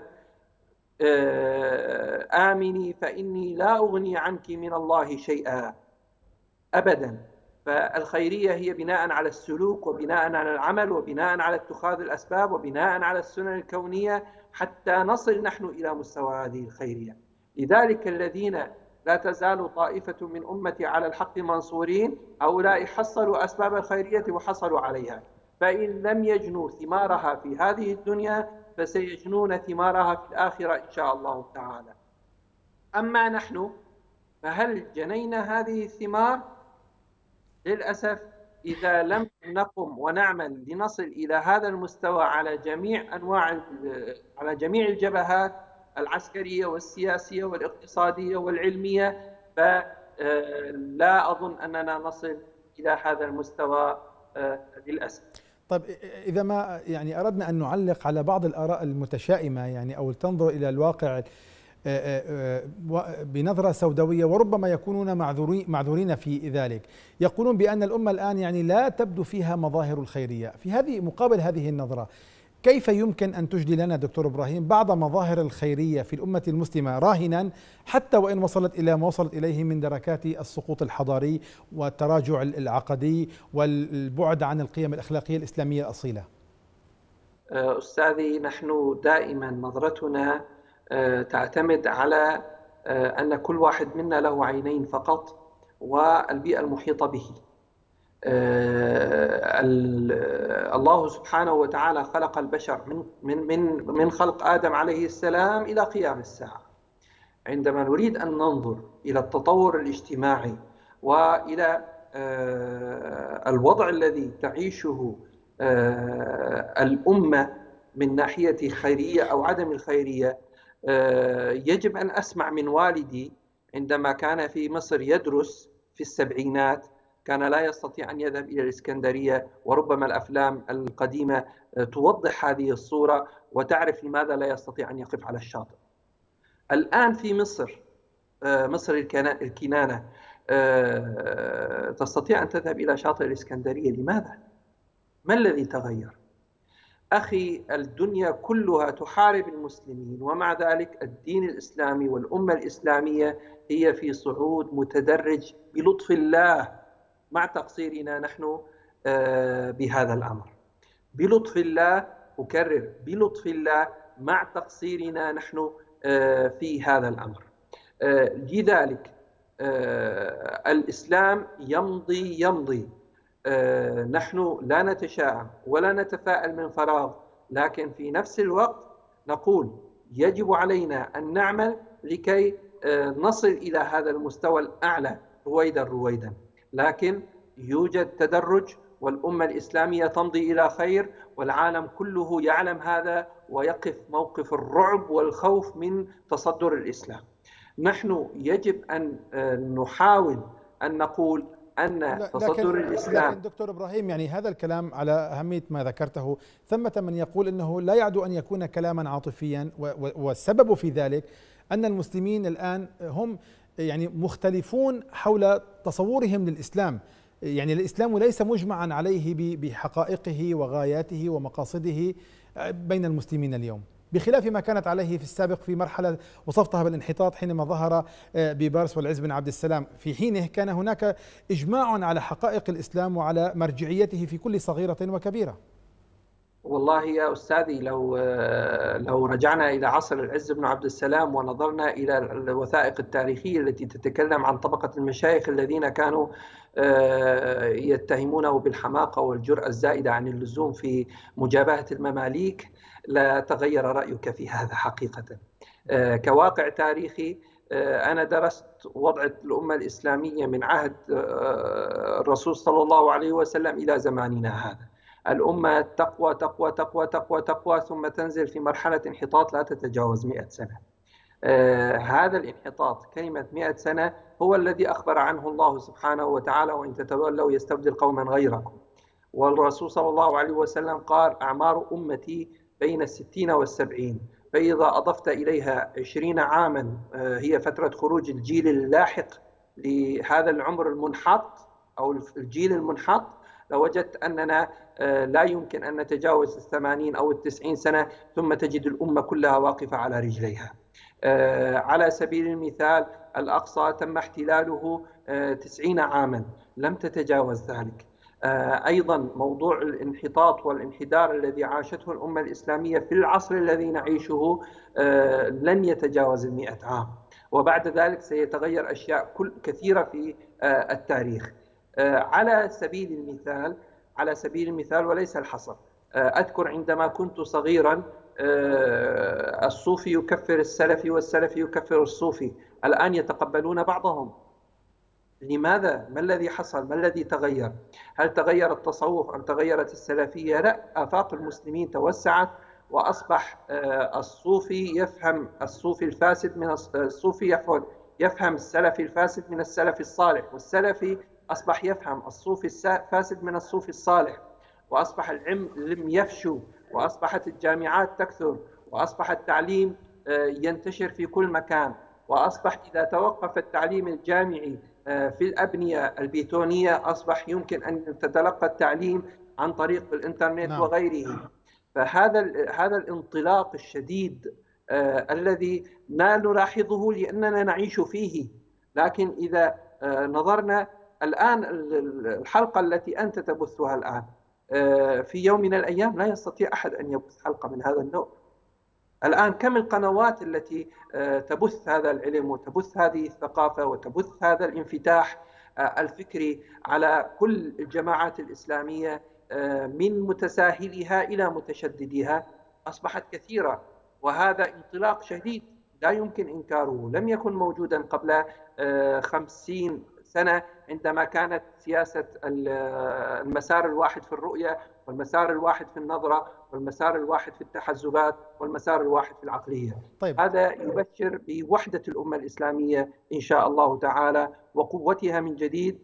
آمني فإني لا أغني عنك من الله شيئا أبدا. فالخيرية هي بناء على السلوك وبناء على العمل وبناء على اتخاذ الأسباب وبناء على السنن الكونية حتى نصل نحن إلى مستوى هذه الخيرية. لذلك الذين لا تزال طائفة من أمتي على الحق منصورين، هؤلاء حصلوا أسباب الخيرية وحصلوا عليها، فإن لم يجنوا ثمارها في هذه الدنيا فسيجنون ثمارها في الآخرة إن شاء الله تعالى. أما نحن فهل جنينا هذه الثمار؟ للأسف إذا لم نقم ونعمل لنصل إلى هذا المستوى على جميع أنواع على جميع الجبهات العسكرية والسياسية والاقتصادية والعلمية، فلا أظن أننا نصل إلى هذا المستوى للأسف. طيب إذا ما يعني أردنا أن نعلق على بعض الآراء المتشائمة يعني أو تنظر إلى الواقع بنظرة سوداوية، وربما يكونون معذورين معذورين في ذلك، يقولون بأن الأمة الآن يعني لا تبدو فيها مظاهر الخيرية. في هذه مقابل هذه النظرة، كيف يمكن أن تجلي لنا دكتور إبراهيم بعض مظاهر الخيرية في الأمة المسلمة راهنا، حتى وإن وصلت إلى ما وصلت إليه من دركات السقوط الحضاري والتراجع العقدي والبعد عن القيم الأخلاقية الإسلامية الأصيلة؟ أستاذي، نحن دائما نظرتنا تعتمد على أن كل واحد منا له عينين فقط والبيئة المحيطة به. الله سبحانه وتعالى خلق البشر من من من من خلق آدم عليه السلام إلى قيام الساعة. عندما نريد أن ننظر إلى التطور الاجتماعي وإلى الوضع الذي تعيشه الأمة من ناحية خيرية أو عدم الخيرية، يجب أن أسمع من والدي عندما كان في مصر يدرس في السبعينات كان لا يستطيع أن يذهب إلى الإسكندرية، وربما الأفلام القديمة توضح هذه الصورة وتعرف لماذا لا يستطيع أن يقف على الشاطئ. الآن في مصر، مصر الكنانة، تستطيع أن تذهب إلى شاطئ الإسكندرية. لماذا؟ ما الذي تغير؟ أخي، الدنيا كلها تحارب المسلمين، ومع ذلك الدين الإسلامي والأمة الإسلامية هي في صعود متدرج بلطف الله، مع تقصيرنا نحن بهذا الأمر. بلطف الله، أكرر، بلطف الله مع تقصيرنا نحن في هذا الأمر. لذلك الإسلام يمضي يمضي. نحن لا نتشائم ولا نتفائل من فراغ، لكن في نفس الوقت نقول يجب علينا أن نعمل لكي نصل إلى هذا المستوى الأعلى رويدا رويدا. لكن يوجد تدرج، والأمة الإسلامية تمضي إلى خير، والعالم كله يعلم هذا ويقف موقف الرعب والخوف من تصدر الإسلام. نحن يجب أن نحاول أن نقول أن تصدر لكن الإسلام. لكن دكتور إبراهيم، يعني هذا الكلام على أهمية ما ذكرته، ثمة من يقول أنه لا يعد أن يكون كلاما عاطفيا، والسبب في ذلك أن المسلمين الآن هم يعني مختلفون حول تصورهم للإسلام. يعني الإسلام ليس مجمعا عليه بحقائقه وغاياته ومقاصده بين المسلمين اليوم، بخلاف ما كانت عليه في السابق في مرحلة وصفتها بالانحطاط حينما ظهر بيبرس والعز بن عبد السلام. في حينه كان هناك إجماع على حقائق الإسلام وعلى مرجعيته في كل صغيرة وكبيرة. والله يا أستاذي، لو لو رجعنا إلى عصر العز بن عبد السلام ونظرنا إلى الوثائق التاريخية التي تتكلم عن طبقة المشايخ الذين كانوا يتهمونه بالحماقة والجرأة الزائدة عن اللزوم في مجابهة المماليك، لا تغير رأيك في هذا حقيقة. كواقع تاريخي، أنا درست وضع الأمة الإسلامية من عهد الرسول صلى الله عليه وسلم إلى زماننا هذا. الأمة تقوى تقوى تقوى تقوى تقوى ثم تنزل في مرحلة انحطاط لا تتجاوز مئة سنة. آه هذا الانحطاط، كلمة مئة سنة، هو الذي أخبر عنه الله سبحانه وتعالى: وإن تتولوا يستبدل قوما غيركم. والرسول صلى الله عليه وسلم قال: أعمار أمتي بين الستين والسبعين، فإذا أضفت إليها عشرين عاما آه هي فترة خروج الجيل اللاحق لهذا العمر المنحط أو الجيل المنحط، لوجدت أننا لا يمكن أن نتجاوز الثمانين أو التسعين سنة ثم تجد الأمة كلها واقفة على رجليها. على سبيل المثال، الأقصى تم احتلاله تسعين عاما، لم تتجاوز ذلك. أيضا موضوع الانحطاط والانحدار الذي عاشته الأمة الإسلامية في العصر الذي نعيشه لن يتجاوز المئة عام، وبعد ذلك سيتغير أشياء كثيرة في التاريخ. على سبيل المثال على سبيل المثال وليس الحصر، أذكر عندما كنت صغيرا الصوفي يكفر السلفي والسلفي يكفر الصوفي، الآن يتقبلون بعضهم. لماذا؟ ما الذي حصل؟ ما الذي تغير؟ هل تغير التصوف أم تغيرت السلفية؟ لا، آفاق المسلمين توسعت، وأصبح الصوفي يفهم الصوفي الفاسد من الصوفي يفهم السلفي الفاسد من السلفي الصالح، والسلفي أصبح يفهم الصوفي الفاسد من الصوفي الصالح، وأصبح العلم يفشو، وأصبحت الجامعات تكثر، وأصبح التعليم ينتشر في كل مكان، وأصبح إذا توقف التعليم الجامعي في الأبنية البيتونية أصبح يمكن أن تتلقى التعليم عن طريق الإنترنت نعم. وغيره. فهذا هذا الانطلاق الشديد آه الذي لا نلاحظه لأننا نعيش فيه، لكن إذا آه نظرنا الآن الحلقة التي أنت تبثها الآن آه في يوم من الأيام لا يستطيع أحد أن يبث حلقة من هذا النوع. الآن كم القنوات التي تبث هذا العلم وتبث هذه الثقافة وتبث هذا الانفتاح الفكري على كل الجماعات الإسلامية من متساهلها إلى متشددها، أصبحت كثيرة، وهذا انطلاق شديد لا يمكن إنكاره. لم يكن موجودا قبل خمسين سنة عندما كانت سياسة المسار الواحد في الرؤية والمسار الواحد في النظرة، والمسار الواحد في التحزبات، والمسار الواحد في العقلية. طيب. هذا يبشر بوحدة الأمة الإسلامية إن شاء الله تعالى، وقوتها من جديد،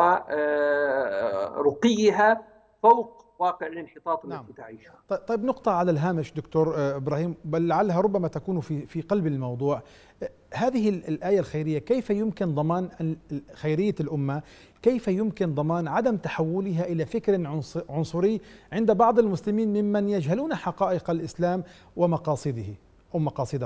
ورقيها فوق واقع الانحطاط نعم. التي تعيشه. طيب، نقطة على الهامش دكتور إبراهيم، بل لعلها ربما تكون في في قلب الموضوع. هذه الآية الخيرية كيف يمكن ضمان خيرية الأمة؟ كيف يمكن ضمان عدم تحولها إلى فكر عنصري عند بعض المسلمين ممن يجهلون حقائق الإسلام ومقاصده أو مقاصده؟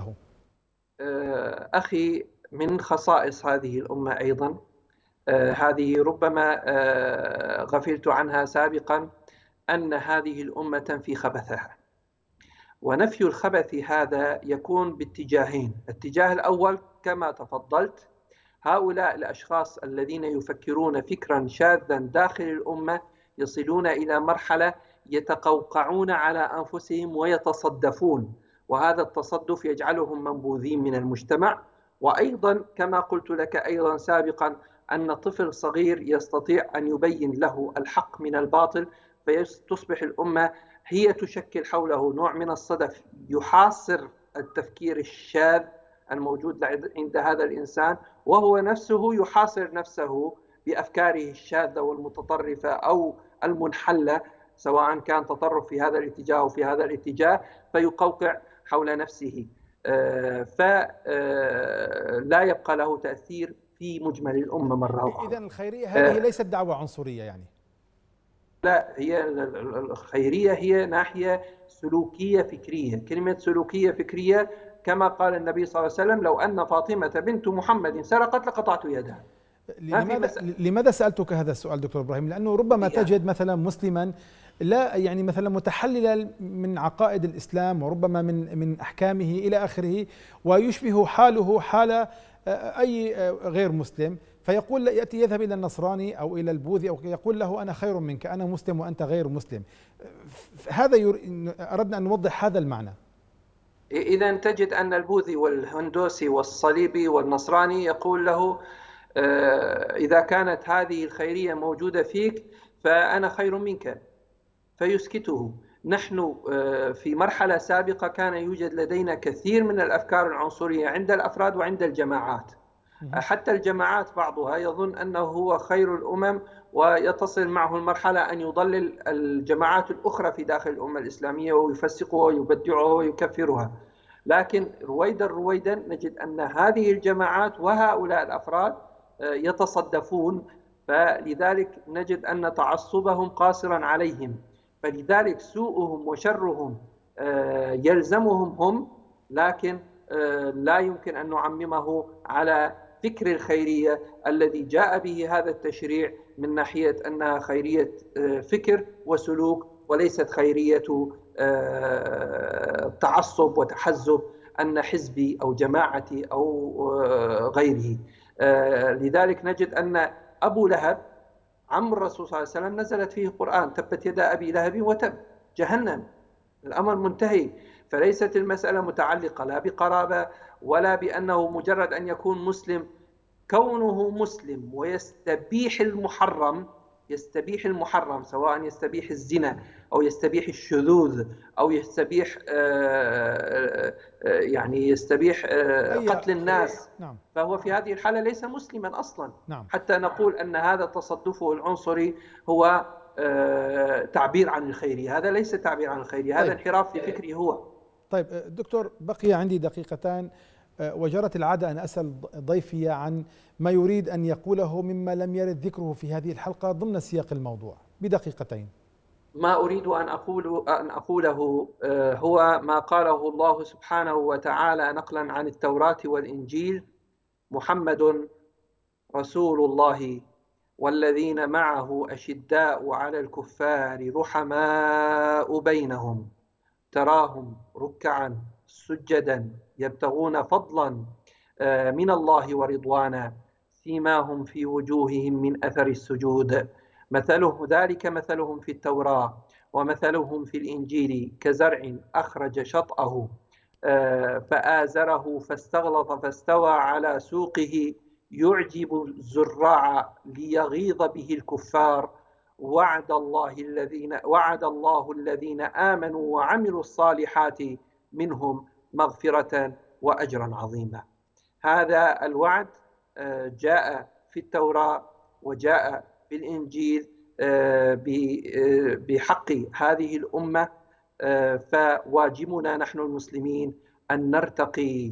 أخي، من خصائص هذه الأمة أيضا، هذه ربما غفلت عنها سابقا، أن هذه الأمة تنفي خبثها. ونفي الخبث هذا يكون باتجاهين. الاتجاه الأول كما تفضلت، هؤلاء الأشخاص الذين يفكرون فكرا شاذا داخل الأمة يصلون إلى مرحلة يتقوقعون على أنفسهم ويتصدفون، وهذا التصدف يجعلهم منبوذين من المجتمع. وأيضا كما قلت لك أيضا سابقا، أن طفل صغير يستطيع أن يبين له الحق من الباطل، فتصبح الأمة هي تشكل حوله نوع من الصدف يحاصر التفكير الشاذ الموجود عند هذا الإنسان، وهو نفسه يحاصر نفسه بأفكاره الشاذة والمتطرفة أو المنحلة، سواء كان تطرف في هذا الاتجاه أو في هذا الاتجاه، فيقوقع حول نفسه، فلا يبقى له تأثير في مجمل الأمة مرة أخرى. إذن الخيرية هذه ليست دعوة عنصرية يعني؟ لا، هي الخيرية هي ناحية سلوكية فكرية. كلمة سلوكية فكرية كما قال النبي صلى الله عليه وسلم: لو أن فاطمة بنت محمد سرقت لقطعت يدها. لماذا, لماذا سألتك هذا السؤال دكتور إبراهيم؟ لأنه ربما تجد مثلا مسلما لا يعني مثلا متحللا من عقائد الإسلام وربما من من أحكامه إلى آخره، ويشبه حاله حال أي غير مسلم، فيقول يأتي يذهب إلى النصراني أو إلى البوذي أو يقول له أنا خير منك، أنا مسلم وأنت غير مسلم. هذا ير... أردنا أن نوضح هذا المعنى. إذا تجد أن البوذي والهندوسي والصليبي والنصراني يقول له إذا كانت هذه الخيرية موجودة فيك فأنا خير منك، فيسكته. نحن في مرحلة سابقة كان يوجد لدينا كثير من الأفكار العنصرية عند الأفراد وعند الجماعات. حتى الجماعات بعضها يظن أنه هو خير الأمم، ويتصل معه المرحلة أن يضلل الجماعات الأخرى في داخل الأمة الإسلامية ويفسقها ويبدعها ويكفرها. لكن رويدا رويدا نجد أن هذه الجماعات وهؤلاء الأفراد يتصدفون، فلذلك نجد أن تعصبهم قاصرا عليهم، فلذلك سوءهم وشرهم يلزمهم هم، لكن لا يمكن أن نعممه على فكر الخيرية الذي جاء به هذا التشريع من ناحية أنها خيرية فكر وسلوك، وليست خيرية تعصب وتحزب أن حزبي أو جماعتي أو غيره. لذلك نجد أن أبو لهب عم الرسول صلى الله عليه وسلم نزلت فيه القرآن: تبت يدا أبي لهب وتب، جهنم، الأمر منتهي. فليست المسألة متعلقة لا بقرابة ولا بأنه مجرد أن يكون مسلم. كونه مسلم ويستبيح المحرم، يستبيح المحرم سواء يستبيح الزنا أو يستبيح الشذوذ أو يستبيح يعني يستبيح قتل الناس، فهو في هذه الحالة ليس مسلما أصلا، حتى نقول أن هذا تصدفه العنصري هو تعبير عن الخيرية. هذا ليس تعبير عن الخيرية، هذا انحراف في فكري هو. طيب دكتور، بقي عندي دقيقتان، وجرت العادة أن أسأل ضيفي عن ما يريد أن يقوله مما لم يرد ذكره في هذه الحلقة ضمن سياق الموضوع بدقيقتين. ما أريد أن أقول أن أقوله هو ما قاله الله سبحانه وتعالى نقلا عن التوراة والإنجيل: محمد رسول الله والذين معه أشداء على الكفار رحماء بينهم تراهم ركعا سجدا يبتغون فضلا من الله ورضوانا سيماهم في وجوههم من أثر السجود مثله ذلك مثلهم في التوراة ومثلهم في الإنجيل كزرع أخرج شطأه فآزره فاستغلظ فاستوى على سوقه يعجب الزراع ليغيظ به الكفار وعد الله الذين وعد الله الذين آمنوا وعملوا الصالحات منهم مغفرة وأجرا عظيما. هذا الوعد جاء في التوراة وجاء في الإنجيل بحق هذه الأمة، فواجبنا نحن المسلمين أن نرتقي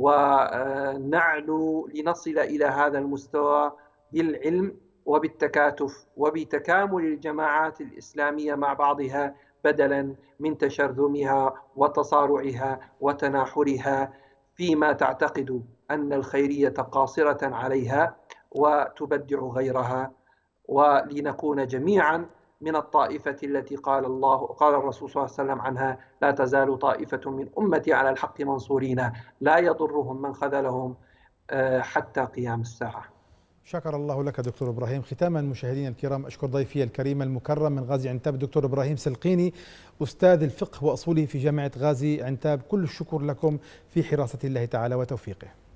ونعلو لنصل إلى هذا المستوى بالعلم وبالتكاتف وبتكامل الجماعات الإسلامية مع بعضها، بدلا من تشرذمها وتصارعها وتناحرها فيما تعتقد أن الخيرية قاصرة عليها وتبدع غيرها، ولنكون جميعا من الطائفة التي قال الله قال الرسول صلى الله عليه وسلم عنها: لا تزال طائفة من أمتي على الحق منصورين لا يضرهم من خذلهم حتى قيام الساعة. شكر الله لك دكتور إبراهيم. ختاما مشاهدينا الكرام، أشكر ضيفي الكريم المكرم من غازي عنتاب دكتور إبراهيم سلقيني، أستاذ الفقه وأصوله في جامعة غازي عنتاب. كل الشكر لكم في حراسة الله تعالى وتوفيقه.